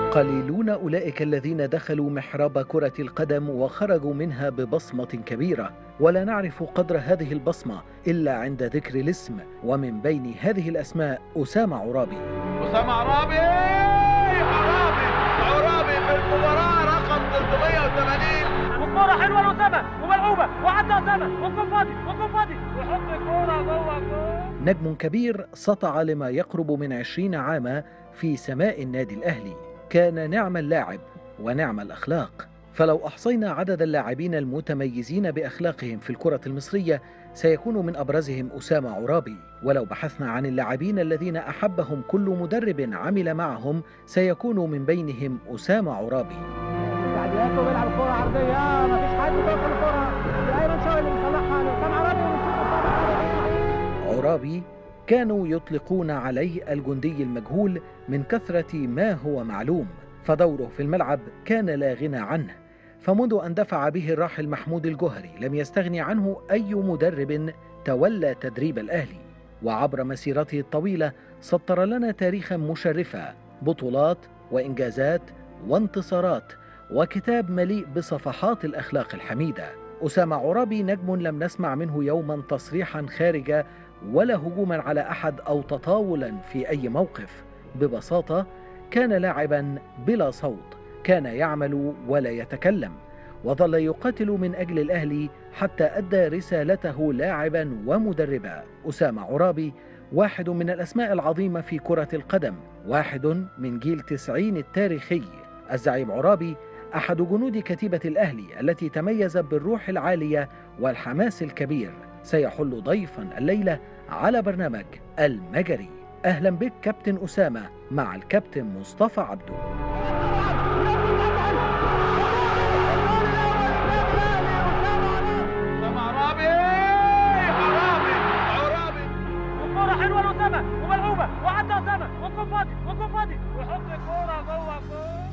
قليلون أولئك الذين دخلوا محراب كرة القدم وخرجوا منها ببصمة كبيرة، ولا نعرف قدر هذه البصمة إلا عند ذكر الاسم، ومن بين هذه الأسماء أسامة عرابي. أسامة عرابي عرابي في المباراة رقم 380. والكورة حلوة لأسامة وملعوبة وعدى أسامة وكون فاضي ويحط الكورة جوه الجول. نجم كبير سطع لما يقرب من 20 عاما في سماء النادي الأهلي، كان نعم اللاعب ونعم الأخلاق. فلو أحصينا عدد اللاعبين المتميزين بأخلاقهم في الكرة المصرية سيكون من أبرزهم أسامة عرابي، ولو بحثنا عن اللاعبين الذين أحبهم كل مدرب عمل معهم سيكون من بينهم أسامة عرابي. تعديلاته بيلعب الكورة عرضية، مفيش حد بيوصل الكورة، أيمن شوقي اللي بيصلحها لأسامة عرابي. عرابي كانوا يطلقون عليه الجندي المجهول من كثرة ما هو معلوم، فدوره في الملعب كان لا غنى عنه، فمنذ أن دفع به الراحل محمود الجوهري لم يستغني عنه أي مدرب تولى تدريب الأهلي، وعبر مسيرته الطويلة سطر لنا تاريخا مشرفا، بطولات وإنجازات وانتصارات وكتاب مليء بصفحات الأخلاق الحميدة. أسامة عرابي نجم لم نسمع منه يوما تصريحا خارجا ولا هجوما على أحد أو تطاولا في أي موقف. ببساطة كان لاعبا بلا صوت، كان يعمل ولا يتكلم، وظل يقاتل من أجل الأهلي حتى أدى رسالته لاعبا ومدربا. أسامة عرابي واحد من الأسماء العظيمة في كرة القدم، واحد من جيل 90 التاريخي. الزعيم عرابي أحد جنود كتيبة الأهلي التي تميز بالروح العالية والحماس الكبير. سيحل ضيفا الليلة على برنامج المجري. أهلا بك كابتن أسامة مع الكابتن مصطفى عبده. أسامة عرابي والكورة حلوة لأسامة وملعوبة وعدى أسامة وكون فاضي ويحط الكورة جوه الجول.